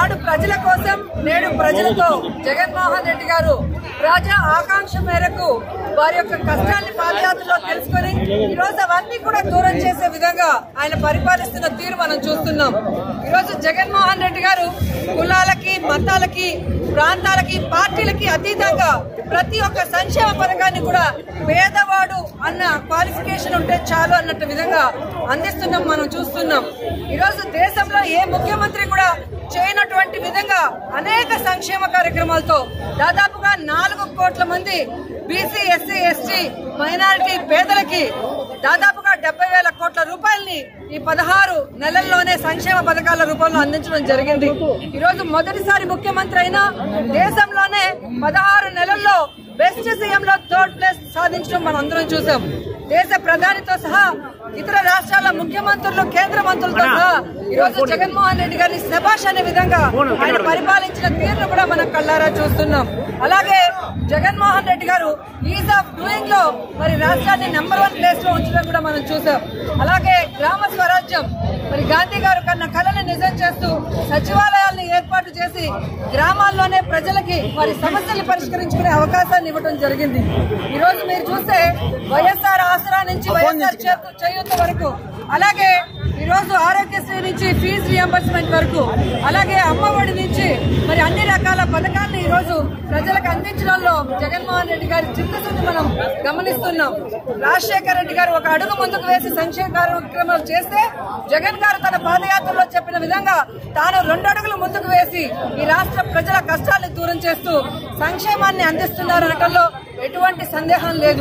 నాడు ప్రజల కోసం నేడు ప్రజలతో జగన్మోహన్ రెడ్డి గారు ప్రజా ఆకాంక్ష మేరకు వారి యొక్క కష్టాన్ని పాదయాత్రలో తెలుసుకుని ఈరోజు అవన్నీ కూడా దూరం చేసే విధంగా ఆయన పరిపాలిస్తున్న తీరు మనం చూస్తున్నాం. ఈరోజు జగన్మోహన్ రెడ్డి గారు కులాలకి, మతాలకి, ప్రాంతాలకి, పార్టీలకి అతీతంగా ప్రతి ఒక్క సంక్షేమ పథకాన్ని కూడా పేదవాడు అన్న క్వాలిఫికేషన్ ఉంటే చాలు అన్నట్టు విధంగా అందిస్తున్నాం మనం చూస్తున్నాం. ఈరోజు దేశంలో ఏ ముఖ్యమంత్రి కూడా చేయనటువంటి విధంగా అనేక సంక్షేమ కార్యక్రమాలతో దాదాపుగా 4 కోట్ల మంది బీసీ, ఎస్సీ, ఎస్టీ, మైనారిటీ పేదలకి దాదాపుగా 70,000 కోట్ల రూపాయల్ని ఈ 16 నెలల్లోనే సంక్షేమ పథకాల రూపంలో అందించడం జరిగింది. ఈరోజు మొదటిసారి ముఖ్యమంత్రి అయినా దేశంలోనే 16 నెలల్లో బెస్ట్ సీఎంలో 3rd ప్లేస్ సాధించడం మనం అందరం చూసాం. దేశ ప్రధానితో సహా ఇతర రాష్ట్రాల ముఖ్యమంత్రులు, కేంద్ర మంత్రులతో సహా ఈరోజు జగన్మోహన్ రెడ్డి గారిని శభాష్ అనే విధంగా ఆయన పరిపాలించిన తీరును కూడా మనం కళ్ళారా చూస్తున్నాం. అలాగే జగన్మోహన్ రెడ్డి గారు ఈజ్ ఆఫ్ డూయింగ్ లో మరి రాష్ట్రాన్ని నెంబర్ 1 ప్లేస్ లో ఉంచడం కూడా మనం చూసాం. అలాగే గ్రామ స్వరాజ్యం మరి గాంధీ గారు కన్న కళని నిజం చేస్తూ సచివాలయాలను ఏర్పాటు చేసి గ్రామాల్లోనే ప్రజలకి వారి సమస్యలు పరిష్కరించుకునే అవకాశాన్ని ఇవ్వడం జరిగింది. ఈ రోజు మీరు చూస్తే వైఎస్ఆర్ ఆసరా నుంచి వైఎస్ఆర్ చేయూత వరకు, అలాగే ఈరోజు ఆరోగ్యశ్రీ నుంచి ఫీజు రియంబర్స్మెంట్ వరకు, అలాగే అమ్మఒడి నుంచి మరి అన్ని రకాల పథకాలను ఈరోజు ప్రజలకు అందించడంలో జగన్మోహన్ రెడ్డి గారి చిత్తశుద్ధి మనం గమనిస్తున్నాం. రాజశేఖర రెడ్డి గారు ఒక అడుగు ముందుకు వేసి సంక్షేమ కార్యక్రమాలు చేస్తే జగన్ గారు తన పాదయాత్రలో చెప్పిన విధంగా తాను 2 అడుగులు ముందుకు వేసి ఈ రాష్ట్ర ప్రజల కష్టాన్ని దూరం చేస్తూ సంక్షేమాన్ని అందిస్తున్నారనటంలో ఎటువంటి సందేహం లేదు.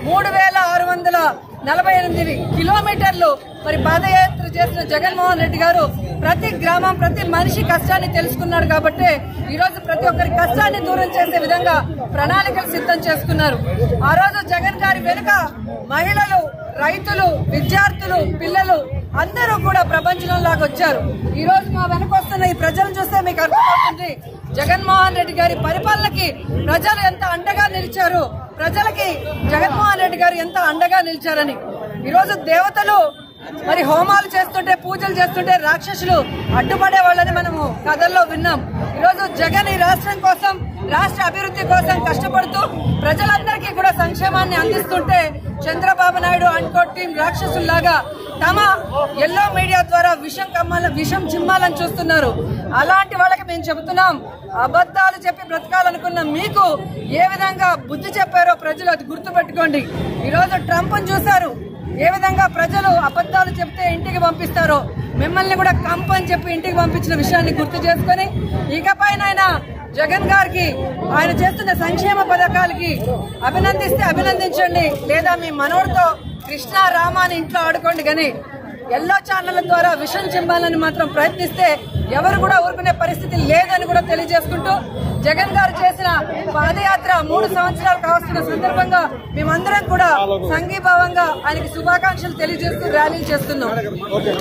3,648 కిలోమీటర్లు మరి పాదయాత్ర చేసిన జగన్మోహన్ రెడ్డి గారు ప్రతి గ్రామం, ప్రతి మనిషి కష్టాన్ని తెలుసుకున్నాడు కాబట్టి ఈరోజు ప్రతి ఒక్కరి కష్టాన్ని దూరం చేసే విధంగా ప్రణాళికలు సిద్ధం చేసుకున్నారు. ఆ రోజు జగన్ గారి వెనుక మహిళలు, రైతులు, విద్యార్థులు, పిల్లలు అందరూ కూడా ప్రపంచంలాగా వచ్చారు. ఈ రోజు మా వెనక వస్తున్న ఈ ప్రజలను చూస్తే మీకు అర్థమవుతుంది జగన్మోహన్ రెడ్డి గారి పరిపాలనకి ప్రజలు ఎంత అండగా నిలిచారు, ప్రజలకి జగన్మోహన్ రెడ్డి గారు ఎంత అండగా నిలిచారని. ఈరోజు దేవతలు మరి హోమాలు చేస్తుంటే, పూజలు చేస్తుంటే రాక్షసులు అడ్డుపడే వాళ్ళని మనము కథల్లో విన్నాం. ఈరోజు జగన్ ఈ రాష్ట్రం కోసం, రాష్ట్ర అభివృద్ధి కోసం కష్టపడుతూ ప్రజలందరికీ కూడా సంక్షేమాన్ని అందిస్తుంటే చంద్రబాబు నాయుడు అనుకో టీం రాక్షసుల్లాగా తమ ఎల్లో మీడియా ద్వారా విషం చిమ్మాలని చూస్తున్నారు. అలాంటి వాళ్ళకి మేము చెబుతున్నాం, అబద్ధాలు చెప్పి బ్రతకాలనుకున్న మీకు ఏ విధంగా బుద్ధి చెప్పారో ప్రజలు అది గుర్తుపెట్టుకోండి. ఈరోజు ట్రంప్ను చూశారు, ఏ విధంగా ప్రజలు అబద్ధాలు చెప్తే ఇంటికి పంపిస్తారో మిమ్మల్ని కూడా కంపని చెప్పి ఇంటికి పంపించిన విషయాన్ని గుర్తు చేసుకుని ఇకపైనైనా జగన్ గారికి ఆయన చేస్తున్న సంక్షేమ పథకాలకి అభినందిస్తే అభినందించండి, లేదా మీ మనోడితో కృష్ణ రామాని ఇంట్లో ఆడుకోండి. కానీ ఎల్లో ఛానళ్ల ద్వారా విషయం చెప్పాలని మాత్రం ప్రయత్నిస్తే ఎవరు కూడా ఊరుకునే పరిస్థితి లేదని కూడా తెలియజేసుకుంటూ జగన్ గారు చేసిన పాదయాత్ర 3 సంవత్సరాలు కావస్తున్న సందర్భంగా మేమందరం కూడా సంఘీభావంగా ఆయనకి శుభాకాంక్షలు తెలియజేస్తూ ర్యాలీలు చేస్తున్నాం.